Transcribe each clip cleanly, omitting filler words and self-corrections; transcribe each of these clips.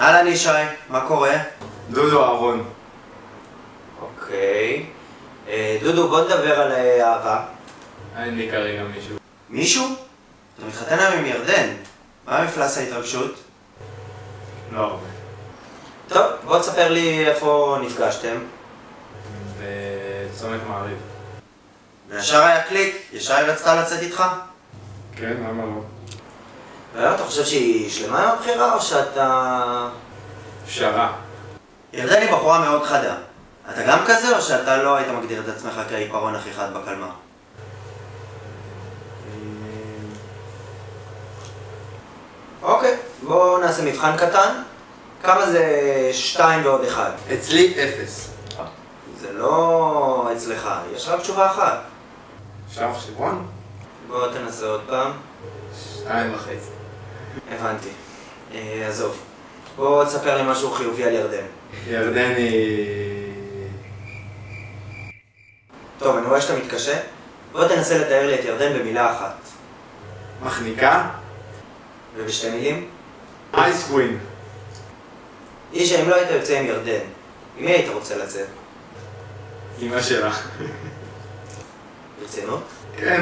אהלן ישי, מה קורה? דודו אהרון. אוקיי. דודו, בוא נדבר על אהבה. אין לי כרגע מישהו. מישהו? אתה מתחתן היום עם ירדן. מה מפלס ההתרגשות? לא הרבה. טוב, בוא תספר לי איפה נפגשתם. בצומת מעריב. וישר היה קליק, ישי רצתה לצאת איתך? כן, למה לא? והיום אתה חושב שהיא שלמה עם הבחירה או שאתה... פשרה. ירדן היא בחורה מאוד חדה. אתה גם כזה או שאתה לא היית מגדיר את עצמך כעיפרון הכי חד בקלמר? אוקיי, בואו נעשה מבחן קטן. כמה זה 2 ועוד 1? אצלי 0. זה לא אצלך, יש רק תשובה אחת. אפשר מחשבון? בוא תנסה עוד פעם. 2.5. הבנתי. עזוב. בוא תספר לי משהו חיובי על ירדן. ירדן היא... טוב, אני רואה שאתה מתקשה. בוא תנסה לתאר לי את ירדן במילה אחת. מחניקה? ובשתי מילים? אייס קווין. אישה, אם לא היית יוצא עם ירדן, עם מי היית רוצה לצאת? אמא שלה. ברצינות? כן.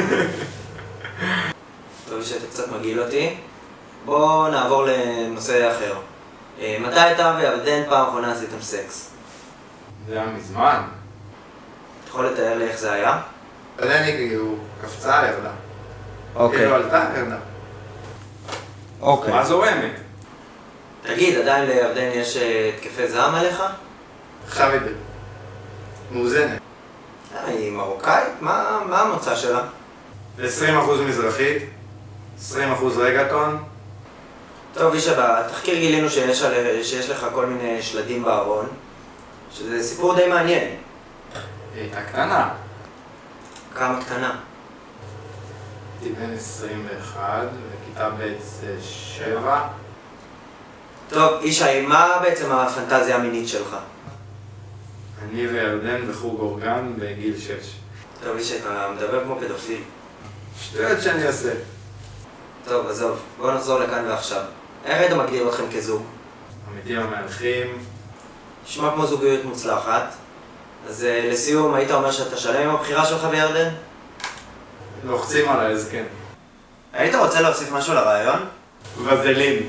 טוב שאתה קצת מגעיל אותי. בוא נעבור לנושא אחר. מתי אתה וירדן פעם אחרונה עשיתם סקס? זה היה מזמן. אתה יכול לתאר לי איך זה היה? ירדן היא כאילו קפצה, ירדה. אוקיי. כאילו עלתה, ירדה. אוקיי. מה זורמת? תגיד, עדיין לירדן יש התקפי זעם עליך? עכשיו היא מאוזנת. היא מרוקאית? מה המוצא שלה? 20% מזרחית, 20% רגטון. טוב, אישה, בתחקיר גילינו שיש לך כל מיני שלדים בארון, שזה סיפור די מעניין. היא הייתה קטנה. כמה קטנה? הייתי בן 21, וכיתה ב' זה 7. טוב, אישה, מה בעצם הפנטזיה המינית שלך? אני וירדן בחוג אורגן בגיל 6. טוב, אישה, אתה מדבר כמו פדופיל. שטויות שאני עושה. טוב, עזוב, בוא נחזור לכאן ועכשיו. איך היית מגדיר אתכם כזוג? עמיתים המהלכים. נשמע כמו זוגיות מוצלחת. אז לסיום, היית אומר שאתה שלם עם הבחירה שלך בירדן? לוחצים עליי, אז כן. היית רוצה להוסיף משהו לרעיון? וזלין.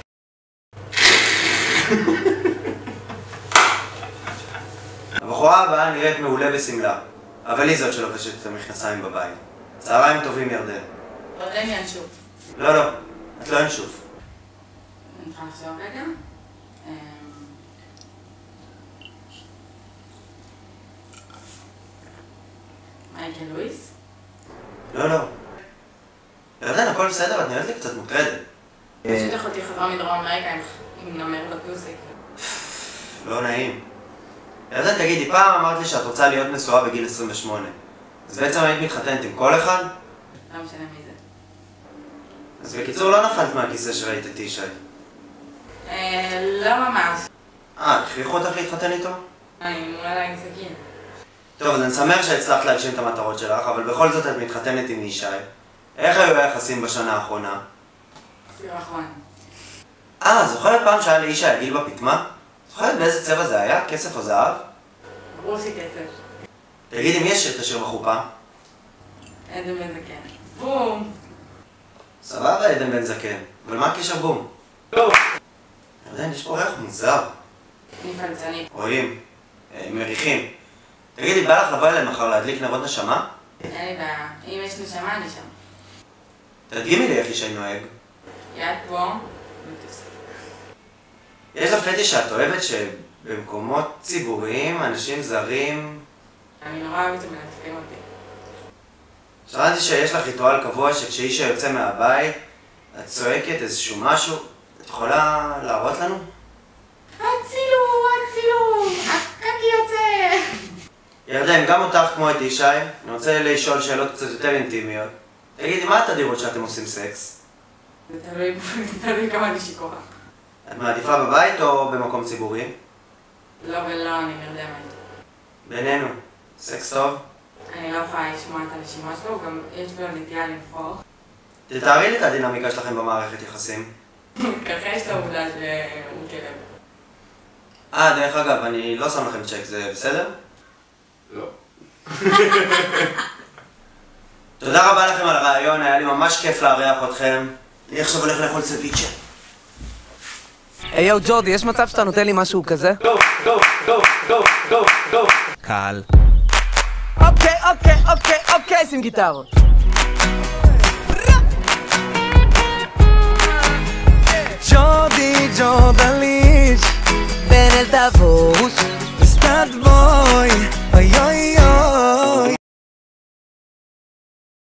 הבחורה הבאה נראית מעולה בסמלה, אבל היא זאת שלובשת את המכנסיים בבית. צהריים טובים, ירדן. ירדן ינשוף. לא, את לא ינשוף. אני צריכה לחשוב רגע. מייקל לואיס? לא. ירדן, הכל בסדר? את נראית לי קצת מוטרדת. פשוט אחותי חזרה מדרום אמריקה עם נמר בטוסיק. לא נעים. ירדן, תגידי, פעם אמרת לי שאת רוצה להיות נשואה בגיל 28. אז בעצם היית מתחתנת עם כל אחד? לא משנה מי זה. אז בקיצור, לא נפלת מהכיסא שראית את ישי. לא ממש. הכריחו אותך להתחתן איתו? אני מולה לה עם סכין. טוב, אז אני שמח שהצלחת להגשים את המטרות שלך, אבל בכל זאת את מתחתנת עם ישי. איך היו היחסים בשנה האחרונה? סירחון. זוכרת פעם שהיה לישי הגיל בפטמה? זוכרת באיזה צבע זה היה? כסף או זהב? ברור שכסף. תגידי, מי יש את השיר בחופה? עדן בן זקן. בום! סבבה, עדן בן זקן. אבל מה הקשר בום? לא. ירדן, יש פה ריח מוזר. אני פלצנית. רואים, מריחים. תגידי, בא לך לבוא אליהם מחר להדליק נרות נשמה? אין לי בעיה. אם יש נשמה, אני שם. תדגימי לי איך ישי נוהג. יד פה, וטוסיק. יש לך פטיש שאת אוהבת שבמקומות ציבוריים, אנשים זרים... אני נורא אוהבת שמלטפים אותי. שמעתי שיש לך ריטואל קבוע שכשישי יוצא מהבית, את צועקת איזשהו משהו. את יכולה להראות לנו? הצילו! הקקי יוצא! ירדן, גם אותך כמו את ישי, אני רוצה לשאול שאלות קצת יותר אינטימיות. תגידי, מה התדירות שאתם עושים סקס? זה תלוי כמה אני שיכורה. את מעדיפה בבית או במקום ציבורי? לא ולא, אני נרדמת. בינינו, סקס טוב? אני לא יכולה לשמוע את הנשימה שלו, גם יש לו נטייה לנפוח. תתארי לי את הדינמיקה שלכם במערכת יחסים. מתכחש לעובדה שהוא דרך אגב, אני לא שם לכם צ'ק, זה בסדר? לא. תודה רבה לכם על הרעיון, היה לי ממש כיף לארח אתכם. אני עכשיו הולך לאכול סביצ'ה. היי יו ג'ורדי, יש מצב שאתה נותן לי משהו כזה? גו, גו, גו, גו, גו, גו. קל. אוקיי, שים גיטרות.